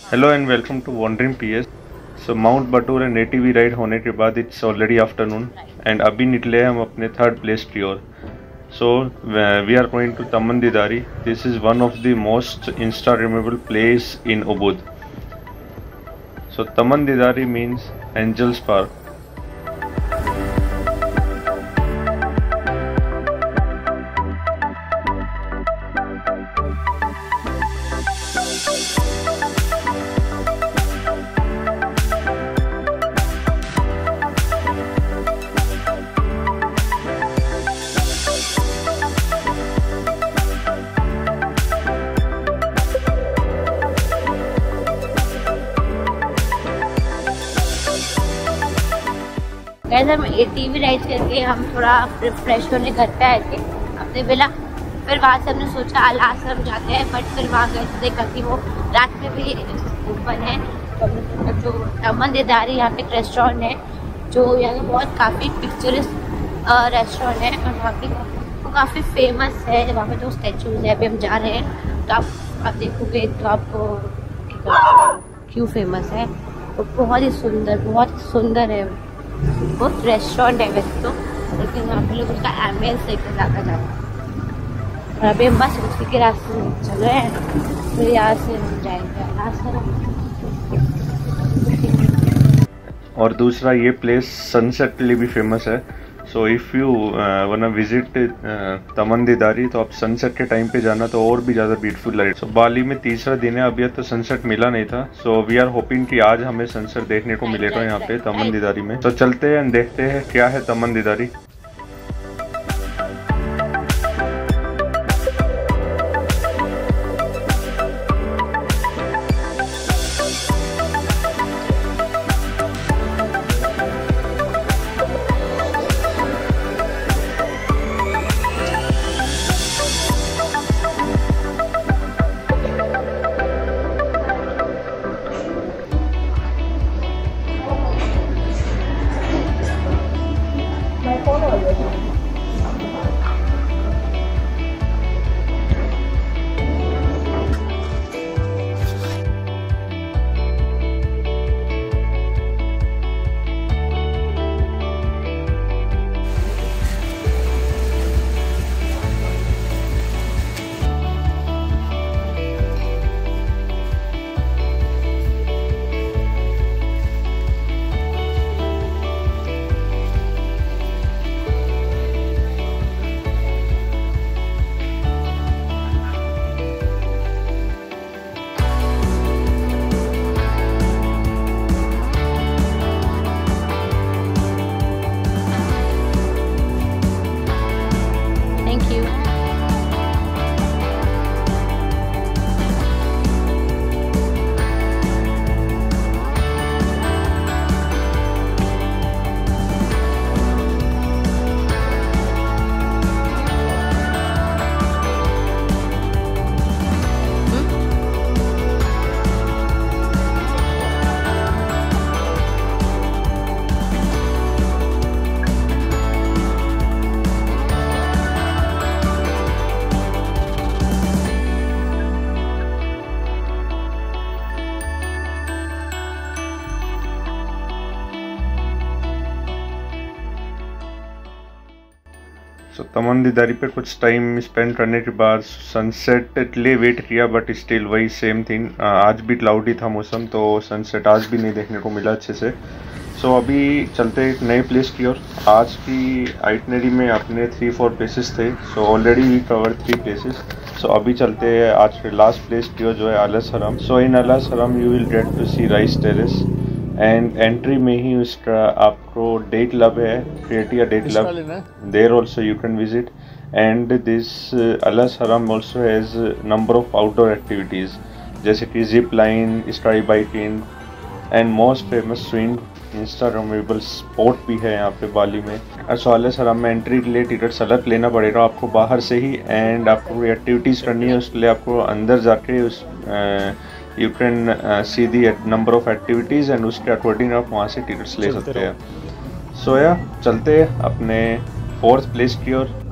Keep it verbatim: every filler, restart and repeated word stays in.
Hello and welcome to wandering PS. So Mount Batur and ATV ride होने के बाद it's already afternoon and अभी निकले हम अपने थर्ड प्लेस की ओर। So we are going to Taman Dedari. This is one of the most instagrammable place in Ubud. So Taman Dedari means angels park. Guys हम एटीवी राइड करके हम थोड़ा रिफ्रेश होने घर पे आए थे अपने बेला। फिर वहाँ से हमने सोचा अल आश्रम जाते हैं, बट फिर वहाँ गए तो देखा कि वो रात में भी ओपन है। तो हमने सोचा जो तमंदीदारी यहाँ पे एक रेस्टोरेंट है जो यहाँ का बहुत काफ़ी पिक्चरिस्ट रेस्टोरेंट है और वहाँ की वो काफ़ी फेमस है। वहाँ पे जो स्टैचूज है अभी हम जा रहे हैं तो आप आप देखोगे तो आपको क्यों फेमस है। वो बहुत ही सुंदर बहुत सुंदर है। बहुत रेस्टोरेंट है वैसे तो, लेकिन वहाँ पे लोग उसका एम्बियंस लेकर ज़्यादा जाता है। और अभी हम बस उसी के रास्ते में चल रहे हैं, फिर यहाँ से हम जाएंगे आश्रम। और दूसरा ये प्लेस सनसेट के लिए भी फेमस है। So if you wanna visit Taman Dedari तो आप सनसेट के टाइम पे जाना तो और भी ज़्यादा ब्यूटीफुल लगेगा। सो बाली में तीसरा दिन है, अभी तो सनसेट मिला नहीं था। सो वी आर होपिंग कि आज हमें सनसेट देखने को मिलेगा यहाँ पे तमंदीदारी में। तो चलते हैं देखते हैं क्या है तमंदीदारी। तो तमंदीदारी पे कुछ टाइम स्पेंड करने के बाद सनसेट के लिए वेट किया, बट स्टिल वही सेम थिंग। आज भी क्लाउडी था मौसम तो सनसेट आज भी नहीं देखने को मिला अच्छे से। सो so, अभी चलते एक नए प्लेस की ओर। आज की आइटनरी में अपने थ्री फोर प्लेसेस थे। So already we cover three places. So अभी चलते हैं आज के लास्ट प्लेस की ओर जो है अलस हरम। सो in Alas Harum you will get to see rice terrace and entry में ही उसका आपको डे क्लब है, Cretya day club, there also you can visit. And this Alas Harum also has number of outdoor activities जैसे कि zip line, sky biking and most famous swing instagrammable spot भी है यहाँ पे बाली में। सो अलस हरम में एंट्री के लिए टिकट अलग लेना पड़ेगा आपको बाहर से ही, एंड आपको एक्टिविटीज़ करनी है उसके लिए आपको अंदर जाके उस you can see the number of activities and उसके अकॉर्डिंग आप वहाँ से टिकट्स ले सकते हैं। सो या चलते हैं अपने फोर्थ प्लेस की ओर।